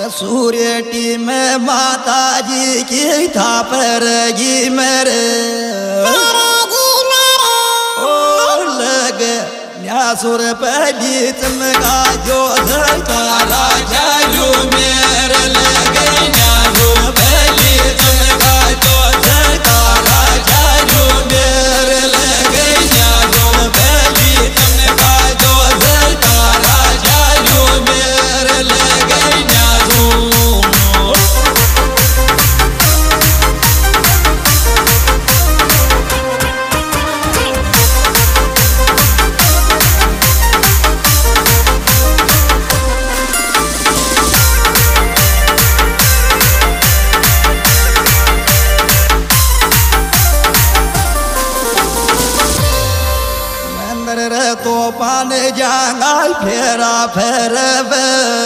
सूर्यटी में माता जी की था परगी मेरे ओ लगे न्यासुर पहली चमका जो तारा जालू मेरे लगे न्यासुर पहली चमका जो तारा जालू मेरे लगे न्यासुर पहली चमका जो तारा जालू मेरे लगे न्यासुर तो पान जांगा फेरा फेरवे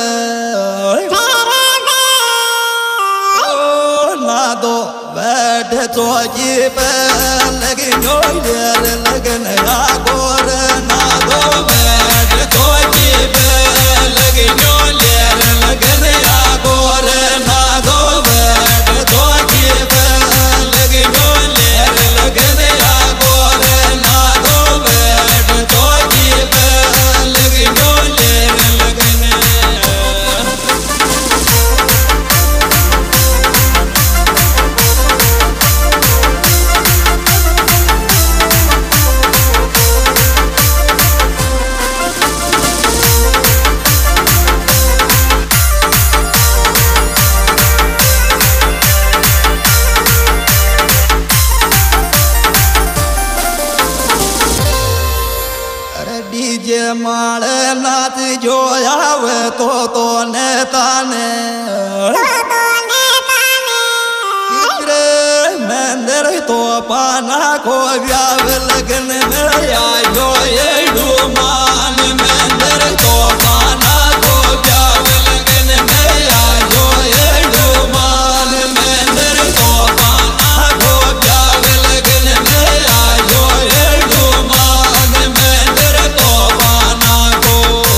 ना दो बैठ तो जी पे लगन लगन गोर ना दो बैठ तो जी पे लगन लगन गोर ना दो बैठ तो जी पे लगन लगन गोर ना दो बैठ तो डीजे माल नाच जो आवे तो नेता ने मंदिर तो पाना को व्याव लगन में आयो ये मान मंदिर तो पाना को व्याव लगन में आयो ये मान मंदिर तो पाना को व्याव लगन में आयो ये मान मंदिर तो पाना को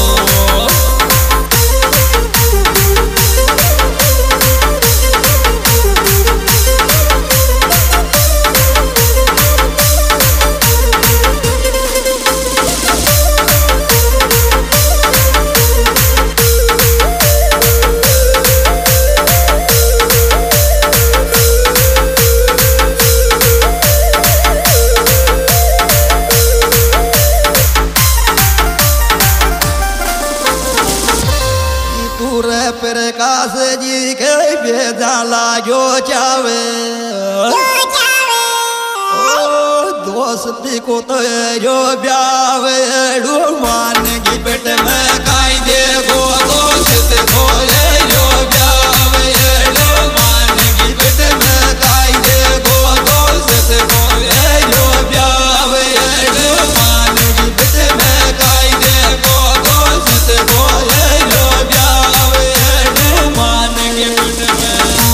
प्रकाश जी के बेजाला जो चावे ओ दोस्ती को तो जो ब्यावे मान की पेट में काई दे गो दोस्त को जो ब्यावे मान की पेट में काई दे गो दोस्त को जो ब्यावे मान की पेट में काई दे गो दोस्त को जो ब्यावे मान के पेट में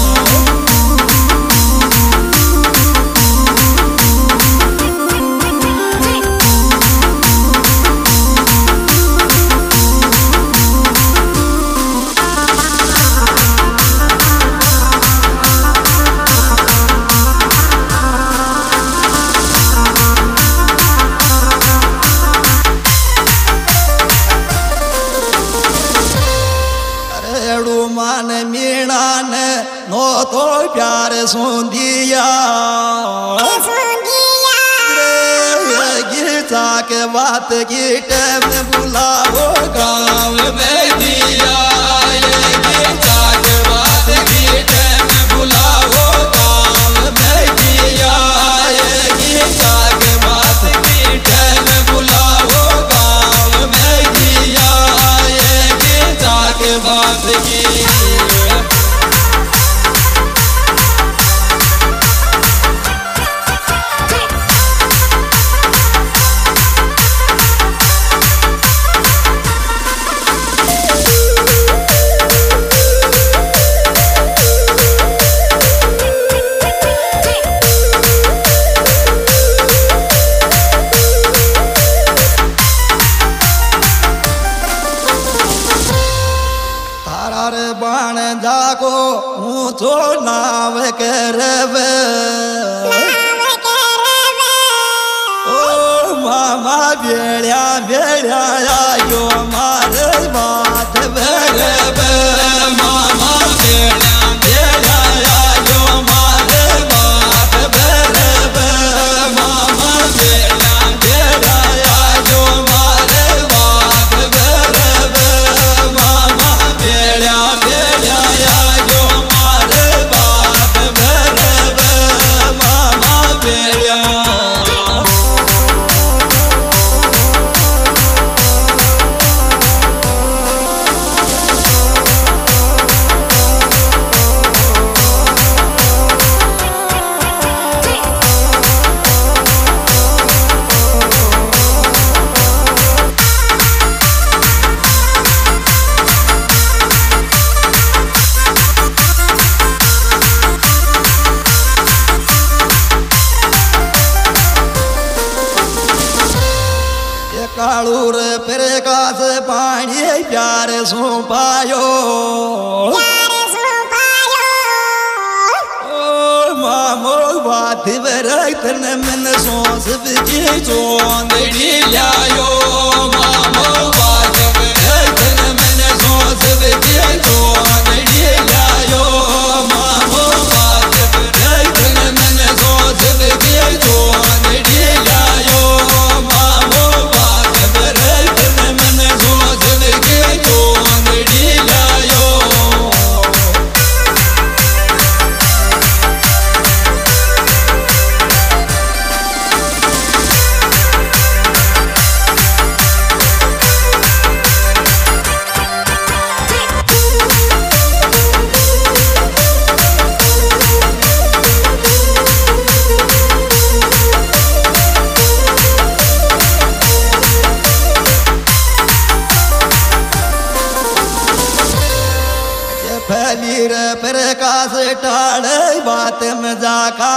मान मीणा ने नो तो प्यार सुंदिया गीता के बात की टाइम बुलाओ गाँव में दिया गीता के बात की टाइम बुलाओ गाँव में दिया गीता के बात की टाइम बुलाओ गाँव में दिया गीता के बात की बाण जाको ऊंचो नाव करवे ओ मामा बेड़िया बेड़िया आयो मारे बात बरवे मामा बेड़िया बेड़िया आयो मारे बात बरवे मामा बेड़िया बेड़िया आयो मारे बात बरवे मामा बेड़िया बेड़िया आयो मारे बात बरवे मामा बेड़िया कालूर फिर कास पानी प्यार सो पायो ओ मामो बात बरतन मन सोस बिजी चोंदड़ी लायो मामो बात बरतन मन सोस बिजी चोंदड़ी लायो मामो बात बरतन मन सोस बिजी चोंदड़ी लायो मामो फलीर प्रकाश टाड़ बात में जाका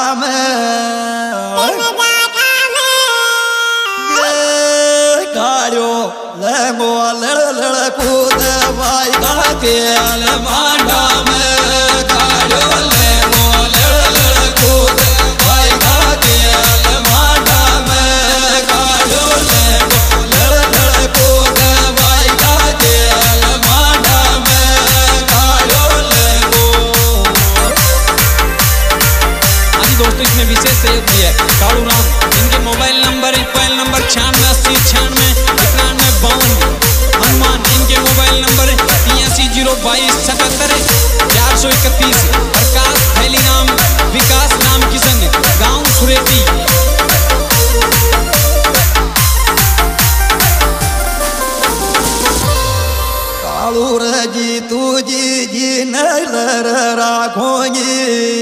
काड़ो लंगो लड़ लड़ कूद भाई का तेल मांडा में काड़ो लंगो लड़ लड़ कूद भाई का तेल मांडा में काड़ो लंगो लड़ लड़ कूद भाई का तेल मांडा में काड़ो लंगो। हाँ जी दोस्तों, इसमें विशेष सहयोग दिया है कालू राम। इनके मोबाइल नंबर है 9580 हनुमान। इनके मोबाइल नंबर है 8302277431। प्रकाश थैली नाम विकास नाम की संग गाँव सुरेती। कालूर जी तू जी नर राखोगी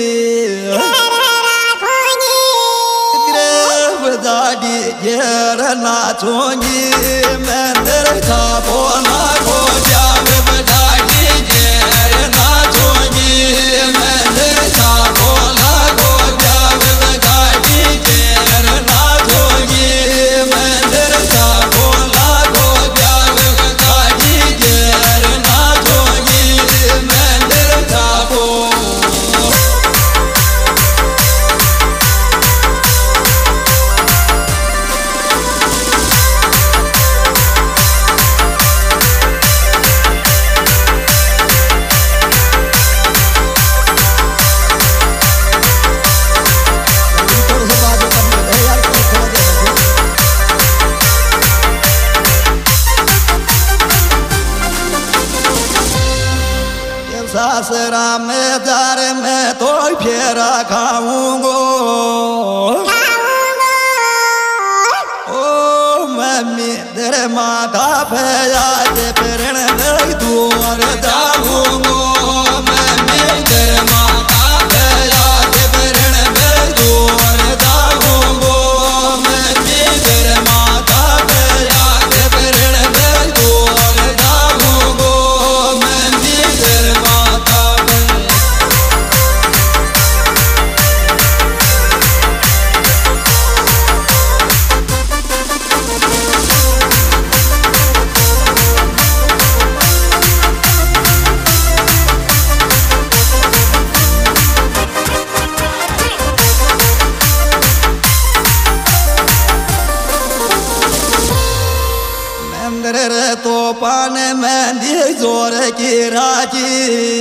दाड़ी घेर नाचोगी मंदिर छापो नागो जाग दाड़ी घेर नाचोगी मंदिर छापो नागो जाग दाड़ी घेर नाचोगी मंदिर छापो नागो जाग दाड़ी घेर नाचोगी मंदिर छापो। सासरा में जार में तो फेरा खाऊंगो ओ मम्मी तेरे माथा पे याद प्रण दूर जाऊंगो मम्मी तेरे माथा पे याद प्रण दूर जाऊंगो मम्मी तेरे माथा पे याद प्रण दूर जाऊंगो मम्मी तेरे तोफान मेहंदी जोर की राजी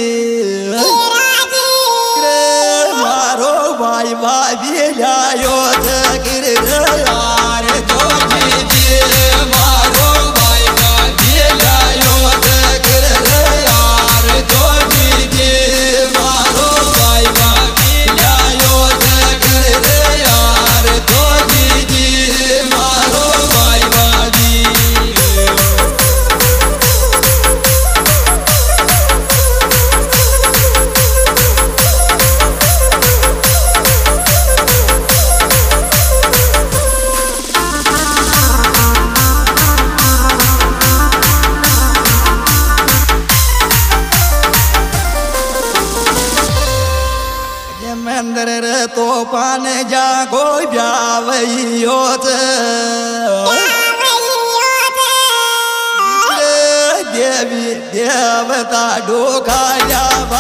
मारो भाई भाभी लायो जगिर यार तो मारो भाई भाभी लायो जगिर यार तो मारो भाई भाभी लायो जगिर यार तो मारो भाई भाभी मंदिर तोफान जागो ब्यावैयो देवी देवता डोका जावा